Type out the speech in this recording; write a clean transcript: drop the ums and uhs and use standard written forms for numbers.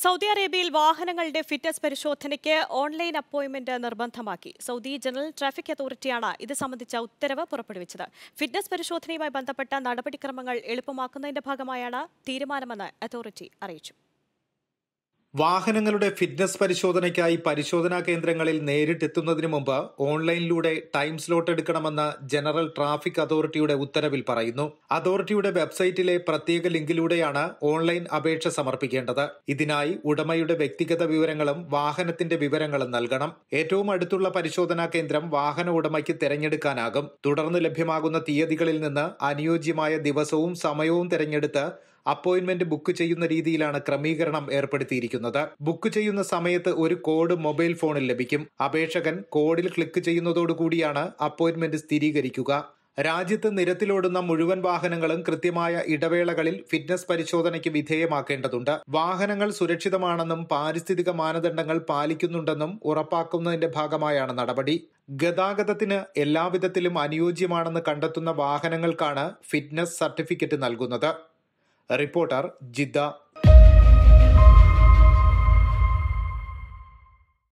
Saudi അറേബ്യയിൽ വാഹനങ്ങളുടെ fitness പരിശോധനയ്ക്ക് ഓൺലൈൻ അപ്പോയിന്റ്മെന്റ് നിർബന്ധമാക്കി. സൗദി ജനറൽ ട്രാഫിക് അതോറിറ്റിയാണ് ഇത് സംബന്ധിച്ച ഉത്തരവ് പുറപ്പെടുവിച്ചത്. ഫിറ്റ്നസ് പരിശോധനയുമായി ബന്ധപ്പെട്ട നടപടിക്രമങ്ങൾ എളുപ്പമാക്കുന്നതിന്റെ ഭാഗമായാണ് തീരുമാനമെന്ന് അതോറിറ്റി അറിയിച്ചു. വാഹനങ്ങളുടെ ഫിറ്റ്നസ് പരിശോധനയ്ക്കായി പരിശോധനാ കേന്ദ്രങ്ങളിൽ നേരിട്ടെത്തുന്നതിന് മുമ്പ് ഓൺലൈനിലൂടെ ടൈം സ്ലോട്ട് എടുക്കണമെന്ന് ജനറൽ ട്രാഫിക് അതോറിറ്റിയുടെ ഉത്തരവിൽ പറയുന്നു. അതോറിറ്റിയുടെ വെബ്സൈറ്റിലെ പ്രത്യേക ലിങ്കിലൂടെയാണ് ഓൺലൈൻ അപേക്ഷ സമർപ്പിക്കേണ്ടത്. ഇതിനായി ഉടമയുടെ വ്യക്തിഗത വിവരങ്ങളും വാഹനത്തിന്റെ വിവരങ്ങളും നൽകണം. ഏറ്റവും അടുത്തുള്ള പരിശോധനാ കേന്ദ്രം വാഹന ഉടമയ്ക്ക് തിരഞ്ഞെടുക്കാനാകും. തുടർന്ന് ലഭ്യമാകുന്ന തീയതികളിൽ നിന്ന് അനുയോജ്യമായ ദിവസവും സമയവും തിരഞ്ഞെടുത്ത് അപ്പോയിന്റ്മെന്റ് ബുക്ക് ചെയ്യുന്ന രീതിയിലാണ് ക്രമീകരണം ഏർപ്പെടുത്തിയിരിക്കുന്നത്. ബുക്ക് ചെയ്യുന്ന സമയത്ത് ഒരു കോഡ് മൊബൈൽ ഫോണിൽ ലഭിക്കും. അപേക്ഷകൻ കോഡിൽ ക്ലിക്ക് ചെയ്യുന്നതോടുകൂടിയാണ് അപ്പോയിന്റ്മെന്റ് സ്ഥിരീകരിക്കുക. രാജ്യത്ത് നിരത്തിലോടുന്ന മുഴുവൻ വാഹനങ്ങളും കൃത്യമായ ഇടവേളകളിൽ ഫിറ്റ്നസ് പരിശോധനയ്ക്ക് വിധേയമാക്കേണ്ടതുണ്ട്. വാഹനങ്ങൾ സുരക്ഷിതമാണെന്നും പാരിസ്ഥിതിക മാനദണ്ഡങ്ങൾ പാലിക്കുന്നുണ്ടെന്നും ഉറപ്പാക്കുന്നതിന്റെ ഭാഗമായാണ് നടപടി. ഗതാഗതത്തിന് എല്ലാവിധത്തിലും അനുയോജ്യമാണെന്ന് കണ്ടെത്തുന്ന വാഹനങ്ങൾക്കാണ് ഫിറ്റ്നസ് സർട്ടിഫിക്കറ്റ് നൽകുന്നത്. Reporter Jeddah.